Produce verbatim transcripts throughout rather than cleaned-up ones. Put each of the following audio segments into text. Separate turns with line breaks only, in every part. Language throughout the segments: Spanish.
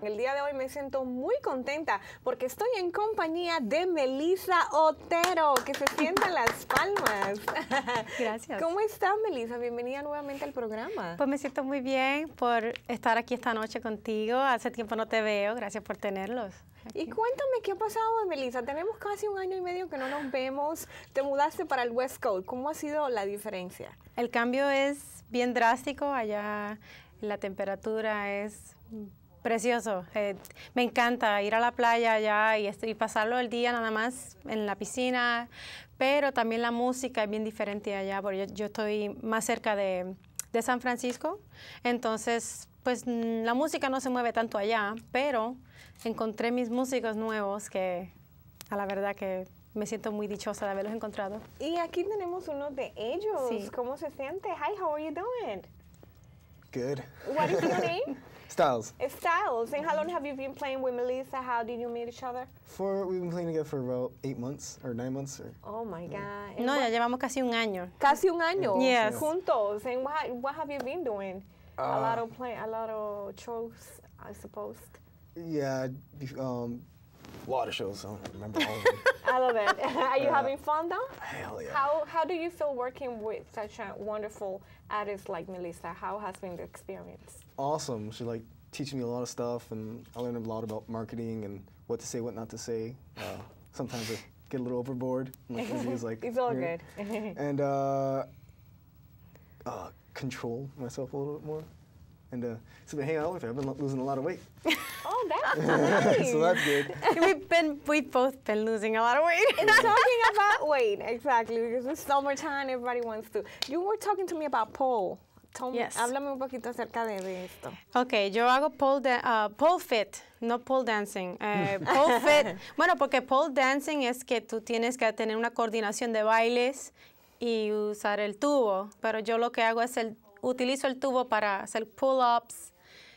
El día de hoy me siento muy contenta porque estoy en compañía de Melissa Otero, que se sienta en las palmas.
Gracias.
¿Cómo estás, Melissa? Bienvenida nuevamente al programa.
Pues me siento muy bien por estar aquí esta noche contigo. Hace tiempo no te veo. Gracias por tenerlos aquí.
Y cuéntame, ¿qué ha pasado, Melissa? Tenemos casi un año y medio que no nos vemos. Te mudaste para el West Coast. ¿Cómo ha sido la diferencia?
El cambio es bien drástico. Allá la temperatura es precioso. Eh, me encanta ir a la playa allá y, y pasarlo el día nada más en la piscina, pero también la música es bien diferente allá, porque yo, yo estoy más cerca de, de San Francisco, entonces pues la música no se mueve tanto allá, pero encontré mis músicos nuevos que a la verdad que me siento muy dichosa de haberlos encontrado.
Y aquí tenemos uno de ellos.
Sí.
¿Cómo se siente? Hi, how are you doing?
Good.
What is your name?
Styles.
Styles. And how long have you been playing with Melissa? How did you meet each other?
For we've been playing together for about eight months or nine months. Or
Oh my God. And
No,
what-
ya llevamos casi un año.
Casi un año
Yes.
juntos. And what, what have you been doing? a
Uh,
lot of play, a lot of shows, I suppose.
yeah, be- um, water shows. I don't remember all of them.
I love it. Are you
Uh,
having fun though?
Hell yeah.
How how do you feel working with such a wonderful artist like Melissa? How has been the experience?
Awesome. She like teaching me a lot of stuff, and I learned a lot about marketing and what to say, what not to say. Uh, sometimes I get a little overboard. Like Izzy is like.
It's all
here.
good.
And uh, uh, control myself a little bit more. And uh, so I've been hanging out with her. I've been lo- losing a lot of weight.
Oh, that's nice.
So that's good.
We've been, we've both been losing a lot of weight.
Talking about weight, exactly, because it's summertime, everybody wants to. You were talking to me about pole. Tell me,
Yes.
Háblame un poquito acerca de, de esto.
Ok, yo hago pole, da- uh, pole fit, no pole dancing. Eh, pole fit, bueno, porque pole dancing es que tú tienes que tener una coordinación de bailes y usar el tubo, pero yo lo que hago es el, utilizo el tubo para hacer pull-ups,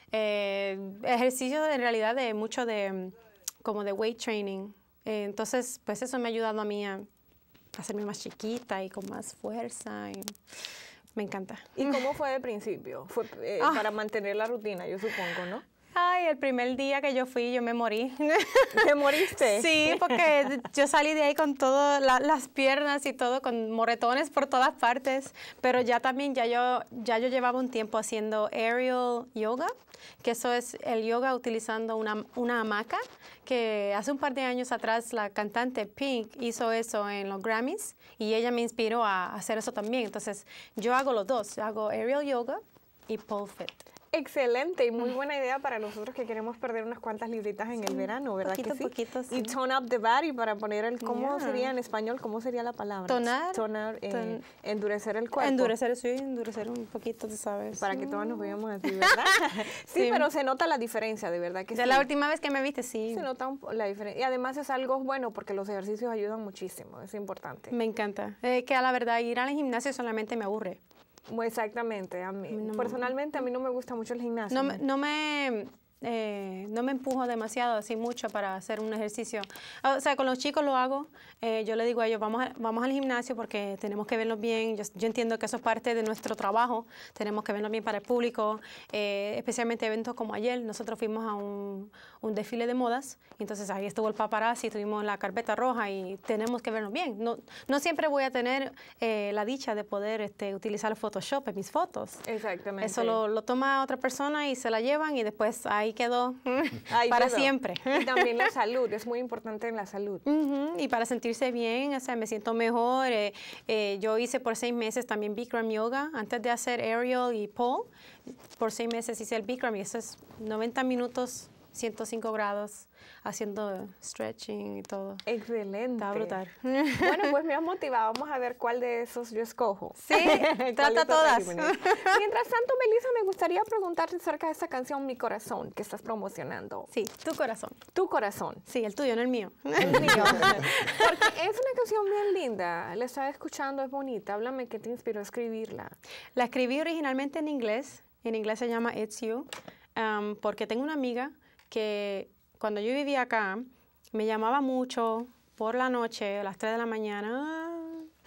eh, ejercicios en realidad de mucho de, como de weight training. Eh, entonces, pues eso me ha ayudado a mí a hacerme más chiquita y con más fuerza. Y me encanta.
¿Y cómo fue de principio? Fue eh,
Ah.
para mantener la rutina, yo supongo, ¿no?
Ay, el primer día que yo fui, yo me morí.
¿Te moriste?
Sí, porque yo salí de ahí con todas la, las piernas y todo, con moretones por todas partes. Pero ya también, ya yo, ya yo llevaba un tiempo haciendo aerial yoga, que eso es el yoga utilizando una, una hamaca, que hace un par de años atrás la cantante Pink hizo eso en los Grammys y ella me inspiró a hacer eso también. Entonces, yo hago los dos, hago aerial yoga y pole fit.
Excelente y muy buena idea para nosotros que queremos perder unas cuantas libritas en el verano, ¿verdad
poquito
que sí?
a poquito, sí.
Y tone up the body para poner el, ¿cómo
Yeah.
sería en español? ¿Cómo sería la palabra?
Tonar.
Tonar, eh,
Ton-
endurecer el cuerpo.
Endurecer, sí, endurecer un poquito, tú sabes.
Para que todos nos veamos así, ¿verdad? sí,
Sí.
pero se nota la diferencia, de verdad que
De
sí.
la última vez que me viste, sí.
Se nota un po- la diferencia. Y además es algo bueno porque los ejercicios ayudan muchísimo, es importante.
Me encanta. Es que a la verdad ir al gimnasio solamente me aburre.
Muy exactamente, a mí.
no me-
Personalmente a mí no me gusta mucho el gimnasio.
No, me- no me... eh, no me empujo demasiado, así mucho para hacer un ejercicio. O sea, con los chicos lo hago. Eh, yo le digo a ellos, vamos, a- vamos al gimnasio porque tenemos que verlos bien. Yo, yo entiendo que eso es parte de nuestro trabajo. Tenemos que verlos bien para el público, eh, especialmente eventos como ayer. Nosotros fuimos a un, un desfile de modas, y entonces ahí estuvo el paparazzi, tuvimos la carpeta roja y tenemos que vernos bien. No, no siempre voy a tener eh, la dicha de poder este, utilizar Photoshop en mis fotos.
Exactamente.
Eso lo, lo toma otra persona y se la llevan y después ahí quedó
Ahí
para
quedó.
siempre.
Y también la salud, es muy importante en la salud.
Ujú, y para sentirse bien, o sea, me siento mejor. eh, eh, yo hice por seis meses también Bikram Yoga, antes de hacer aerial y pole. Por seis meses hice el Bikram y eso es noventa minutos, ciento cinco grados, haciendo stretching y todo.
Excelente.
Está brutal.
Bueno, pues me has motivado. Vamos a ver cuál de esos yo escojo.
Sí,
¿Cuál
trata
de estos
todas.
regímenes? Mientras tanto, Melissa, me gustaría preguntarte acerca de esa canción Mi Corazón que estás promocionando.
Sí, tu corazón.
Tu corazón.
Sí, el tuyo, no el mío.
El mío. Porque es una canción bien linda. La estaba escuchando, es bonita. Háblame qué te inspiró a escribirla.
La escribí originalmente en inglés. En inglés se llama It's You, um, porque tengo una amiga que cuando yo vivía acá me llamaba mucho por la noche, a las tres de la mañana,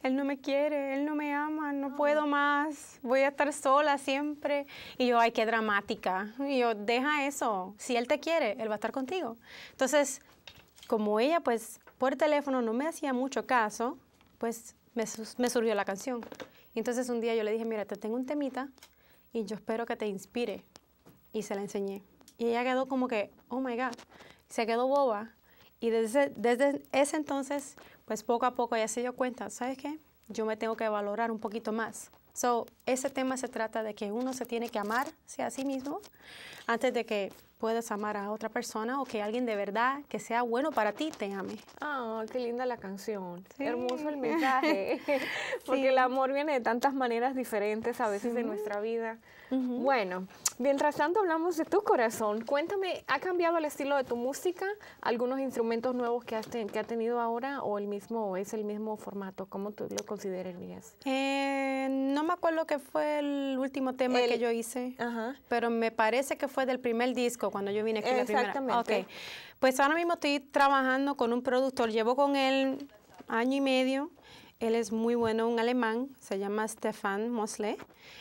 él no me quiere, él no me ama, no puedo más, voy a estar sola siempre. Y yo, ay, qué dramática. Y yo, deja eso, si él te quiere, él va a estar contigo. Entonces, como ella, pues, por teléfono no me hacía mucho caso, pues me, me surgió la canción. Y entonces un día yo le dije, mira, te tengo un temita y yo espero que te inspire. Y se la enseñé. Y ella quedó como que, oh my God, se quedó boba. Y desde, desde ese entonces, pues poco a poco ella se dio cuenta, ¿sabes qué? Yo me tengo que valorar un poquito más. So, ese tema se trata de que uno se tiene que amarse a sí mismo antes de que puedas amar a otra persona o que alguien de verdad que sea bueno para ti te ame.
Ah, qué linda la canción.
Sí.
Hermoso el mensaje. Porque
Sí.
el amor viene de tantas maneras diferentes a veces de nuestra vida.
Ujú.
Bueno, mientras tanto hablamos de tu corazón. Cuéntame, ¿ha cambiado el estilo de tu música? ¿Algunos instrumentos nuevos que has ten- que ha tenido ahora o el mismo o es el mismo formato? ¿Cómo tú lo considerarías?
Eh, no me acuerdo qué fue el último tema
El-
que yo hice,
Ajá.
pero me parece que fue del primer disco cuando yo vine aquí la primera.
Exactamente.
Ok. Pues ahora mismo estoy trabajando con un productor, llevo con él año y medio. Él es muy bueno, un alemán, se llama Stefan Mosle.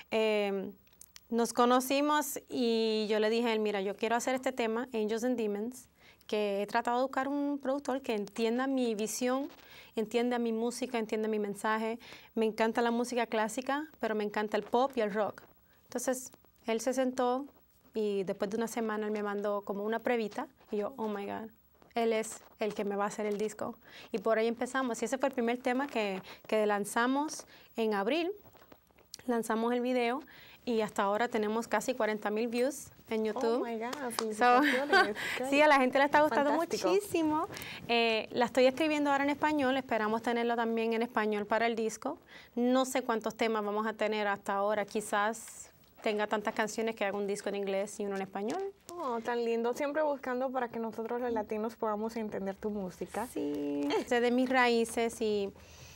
Eh, nos conocimos y yo le dije a él, mira, yo quiero hacer este tema, Angels and Demons, que he tratado de buscar un productor que entienda mi visión, entienda mi música, entienda mi mensaje. Me encanta la música clásica, pero me encanta el pop y el rock. Entonces, él se sentó y después de una semana él me mandó como una pruebita y yo, oh my God, él es el que me va a hacer el disco. Y por ahí empezamos. Y ese fue el primer tema que, que lanzamos en abril. Lanzamos el video y hasta ahora tenemos casi cuarenta mil views en YouTube.
Oh my God,
So,
felicitaciones.
sí, a la gente le está gustando
Fantástico.
muchísimo. Eh, la estoy escribiendo ahora en español, esperamos tenerlo también en español para el disco. No sé cuántos temas vamos a tener hasta ahora, quizás tenga tantas canciones que haga un disco en inglés y uno en español.
Oh, tan lindo. Siempre buscando para que nosotros los latinos podamos entender tu música.
Sí, sé de mis raíces y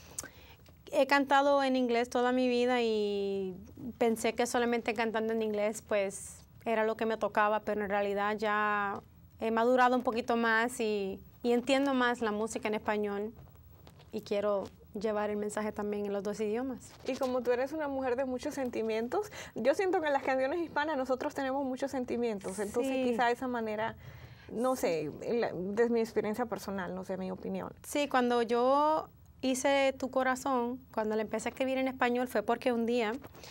he cantado en inglés toda mi vida y pensé que solamente cantando en inglés pues era lo que me tocaba, pero en realidad ya he madurado un poquito más y, y entiendo más la música en español y quiero llevar el mensaje también en los dos idiomas.
Y como tú eres una mujer de muchos sentimientos, yo siento que en las canciones hispanas nosotros tenemos muchos sentimientos. Entonces
Sí.
quizá de esa manera, no sé, la- desde mi experiencia personal, no sé, mi opinión.
Sí, cuando yo hice Tu Corazón, cuando la empecé a escribir en español fue porque un día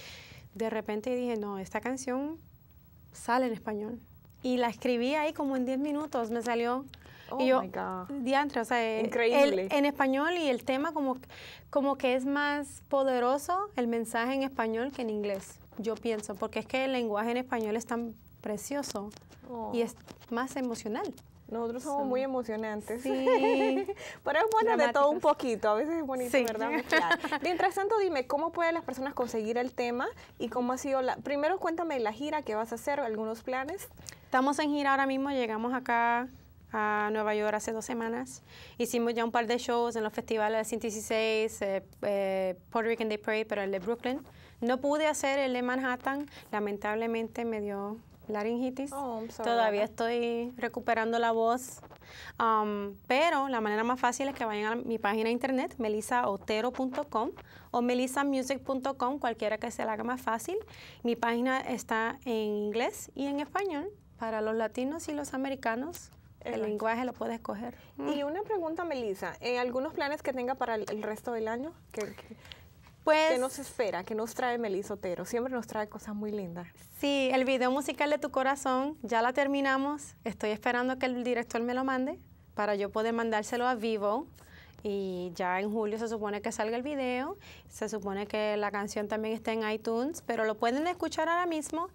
de repente dije, no, esta canción sale en español. Y la escribí ahí como en diez minutos, me salió.
Oh
y yo,
my God.
diantre, o sea, eh,
Increíble.
el- en español y el tema como, como que es más poderoso el mensaje en español que en inglés, yo pienso, porque es que el lenguaje en español es tan precioso
Oh.
y es más emocional.
Nosotros somos
So-
muy emocionantes.
Sí.
Pero es bueno de todo un
Dramáticos.
poquito. A veces es bonito,
Sí.
¿verdad? Mezclar. Mientras tanto, dime, ¿cómo pueden las personas conseguir el tema? Y cómo ha sido la... Primero, cuéntame la gira que vas a hacer, algunos planes.
Estamos en gira ahora mismo, llegamos acá a Nueva York hace dos semanas. Hicimos ya un par de shows en los festivales de ciento dieciséis, eh, eh, Puerto Rican Day Parade, pero el de Brooklyn. No pude hacer el de Manhattan, lamentablemente me dio laringitis.
Oh, I'm sorry.
Todavía estoy recuperando la voz. Um, pero la manera más fácil es que vayan a mi página de internet, melissa otero punto com o melissa music punto com, cualquiera que se la haga más fácil. Mi página está en inglés y en español para los latinos y los americanos. El
Exacto.
lenguaje lo puedes escoger.
Y una pregunta, Melissa. ¿Eh, ¿Algunos planes que tenga para el, el resto del año? ¿Qué, qué,
Pues
qué nos espera? ¿Qué nos trae Melissa Otero? Siempre nos trae cosas muy lindas.
sí, el video musical de Tu Corazón ya la terminamos. Estoy esperando que el director me lo mande para yo poder mandárselo a Vivo. Y ya en julio se supone que salga el video. Se supone que la canción también está en iTunes, pero lo pueden escuchar ahora mismo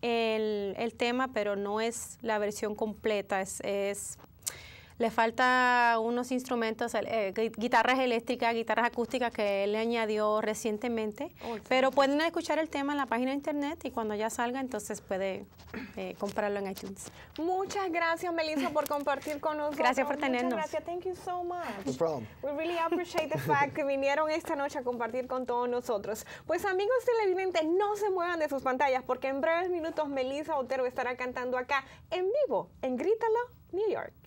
el, el tema, pero no es la versión completa. Es, es le falta unos instrumentos, eh, guitarras eléctricas, guitarras acústicas que él le añadió recientemente.
Oh,
pero pueden escuchar el tema en la página de internet y cuando ya salga, entonces puede eh, comprarlo en iTunes.
Muchas gracias, Melissa, por compartir con nosotros.
Gracias por tenernos.
Muchas gracias. Thank you so much.
No problem.
We really appreciate the fact que vinieron esta noche a compartir con todos nosotros. Pues amigos televidentes, no se muevan de sus pantallas porque en breves minutos Melissa Otero estará cantando acá en vivo en Grítalo, New York.